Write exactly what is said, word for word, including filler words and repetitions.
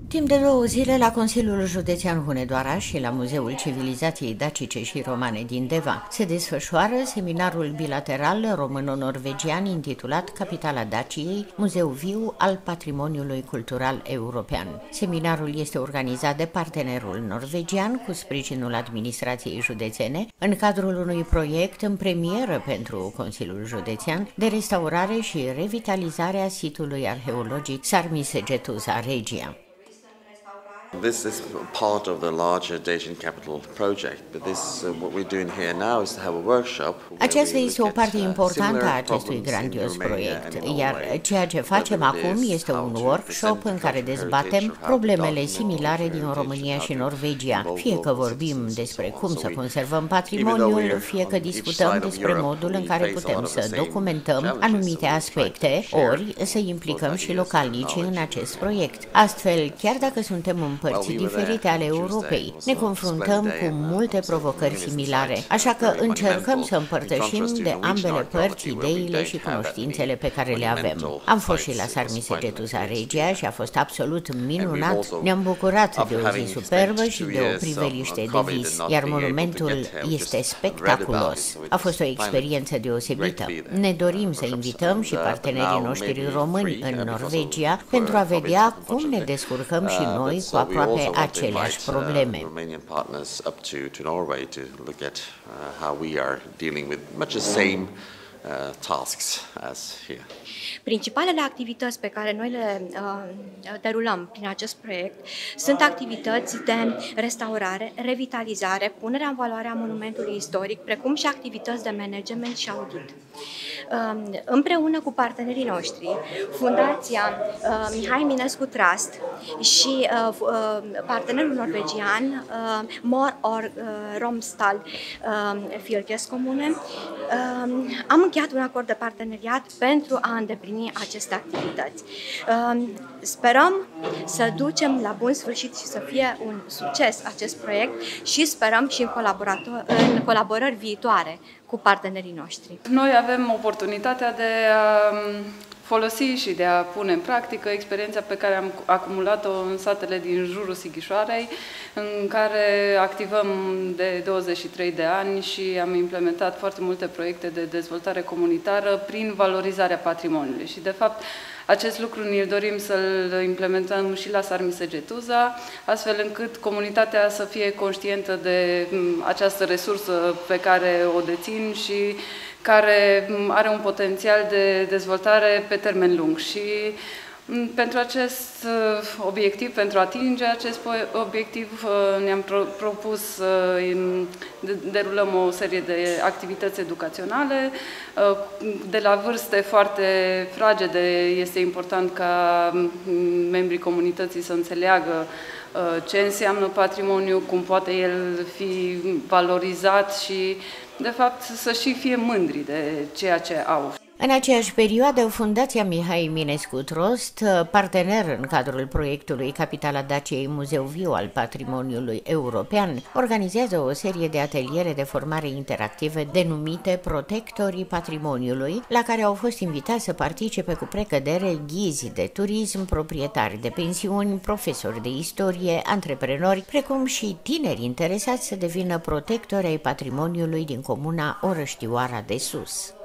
Timp de două zile, la Consiliul Județean Hunedoara și la Muzeul Civilizației Dacice și Romane din Deva se desfășoară seminarul bilateral româno-norvegian intitulat Capitala Daciei, Muzeu viu al patrimoniului cultural european. Seminarul este organizat de partenerul norvegian cu sprijinul administrației județene în cadrul unui proiect în premieră pentru Consiliul Județean de restaurare și revitalizare a sitului arheologic Sarmisegetuza Regia. This is part of the larger Dacian capital project, but this uh, what we're doing here now is to have a workshop. Aceasta este o parte importantă a acestui grandios proiect, iar ceea ce facem acum este un workshop în care dezbatem problemele similare din România și Norvegia, fie că vorbim despre cum să conservăm patrimoniul, fie că discutăm despre modul în care putem să documentăm anumite aspecte, ori să implicăm și localnicii în acest proiect. Astfel, chiar dacă suntem în părți diferite ale Europei, ne confruntăm cu multe provocări similare, așa că încercăm să împărtășim de ambele părți ideile și cunoștințele pe care le avem. Am fost și la Sarmisegetuza Regia și a fost absolut minunat. Ne-am bucurat de o zi superbă și de o priveliște de vis, iar monumentul este spectaculos. A fost o experiență deosebită. Ne dorim să invităm și partenerii noștri români în Norvegia pentru a vedea cum ne descurcăm și noi cu aproape aceleași probleme. Principalele activități pe care noi le uh, derulăm prin acest proiect sunt activități de restaurare, revitalizare, punerea în valoare a monumentului istoric, precum și activități de management și audit. Uh, împreună cu partenerii noștri, Fundația uh, Mihai Eminescu Trust și uh, uh, partenerul norvegian uh, Mor or uh, Romsdal uh, Fylkeskommune, uh, am încheiat un acord de parteneriat pentru a îndeplini aceste activități. Sperăm să ducem la bun sfârșit și să fie un succes acest proiect și sperăm și în, în colaborări viitoare cu partenerii noștri. Noi avem oportunitatea de a folosi și de a pune în practică experiența pe care am acumulat-o în satele din jurul Sighișoarei, în care activăm de douăzeci și trei de ani și am implementat foarte multe proiecte de dezvoltare comunitară prin valorizarea patrimoniului. Și, de fapt, acest lucru ne dorim să-l implementăm și la Sarmisegetuza, astfel încât comunitatea să fie conștientă de această resursă pe care o dețin și care are un potențial de dezvoltare pe termen lung. Și pentru acest obiectiv, pentru a atinge acest obiectiv, ne-am propus să derulăm o serie de activități educaționale. De la vârste foarte fragede este important ca membrii comunității să înțeleagă ce înseamnă patrimoniu, cum poate el fi valorizat și, de fapt, să și fie mândri de ceea ce au. În aceeași perioadă, Fundația Mihai Eminescu Trust, partener în cadrul proiectului Capitala Daciei, Muzeu viu al patrimoniului european, organizează o serie de ateliere de formare interactive denumite Protectorii Patrimoniului, la care au fost invitați să participe cu precădere ghizi de turism, proprietari de pensiuni, profesori de istorie, antreprenori, precum și tineri interesați să devină protectori ai patrimoniului din comuna Orăștioara de Sus.